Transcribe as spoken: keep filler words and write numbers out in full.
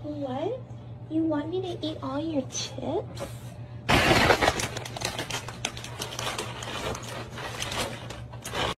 What? You want me to eat all your chips?